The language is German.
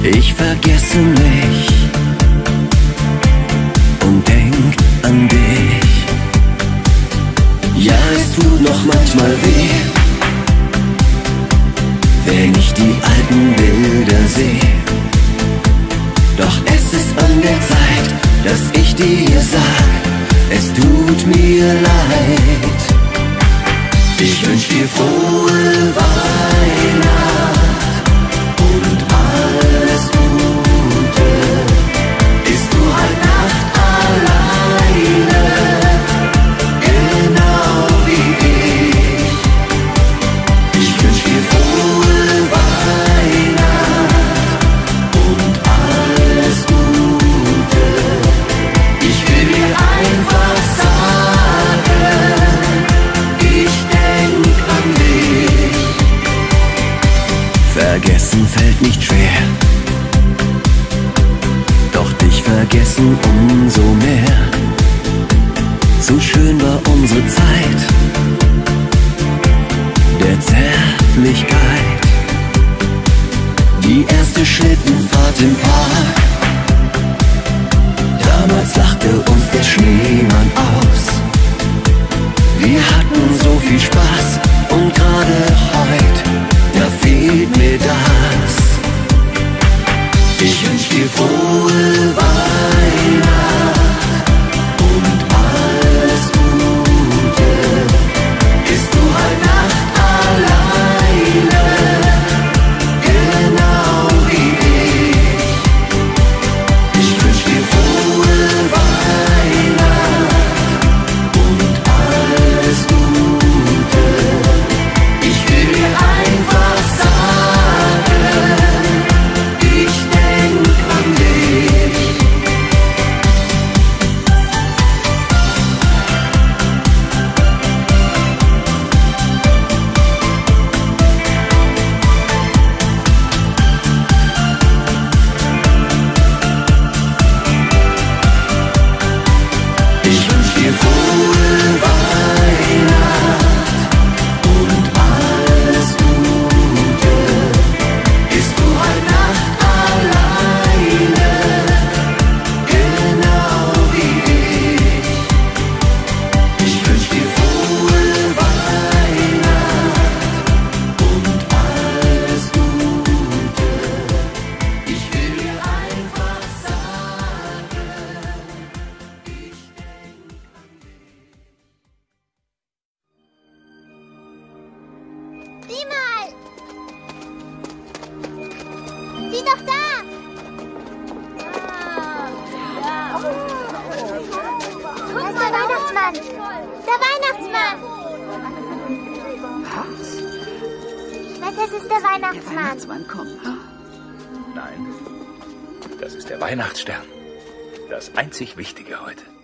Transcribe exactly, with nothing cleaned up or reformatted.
Ich vergesse mich und denk an dich. Ja, es tut noch manchmal weh, wenn ich die alten Bilder sehe. Doch es ist an der Zeit, dass ich dir sag, es tut mir leid. Ich wünsch dir frohe Weihnacht und alles Gute. Bist du halt Nacht alleine, genau wie ich. Ich wünsch dir frohe Weihnacht und alles Gute. Ich will dir einfach sagen, ich denk an dich. Vergessen fällt nicht schwer, doch dich vergessen umso mehr. Zu schön war unsere Zeit der Zärtlichkeit. Die erste Schlittenfahrt im Park, damals lachte uns der Schneemann aus. Wir hatten so viel Spaß und gerade heut, da fehlt mir das. Ich wünsch dir frohe Weihnacht und alles Gute. Bist du halt Nacht alleine, genau wie ich. Ich wünsch dir frohe Weihnacht und alles Gute. Ich will dir einfach sagen, ich denk an dich. Ich wünsch dir frohe Weihnacht und alles Gute. Bist du halt Nacht alleine, genau wie ich. Ich wünsch dir frohe Weihnacht und alles Gute. Ich will dir einfach sagen, ich denk an dich. Sieh mal! Sieh doch da! Da ist der Weihnachtsmann! Der Weihnachtsmann! Was? Ich wette, es ist der Der Weihnachtsmann. Weihnachtsmann kommt. Nein, das ist der Weihnachtsstern. Das einzig Wichtige heute.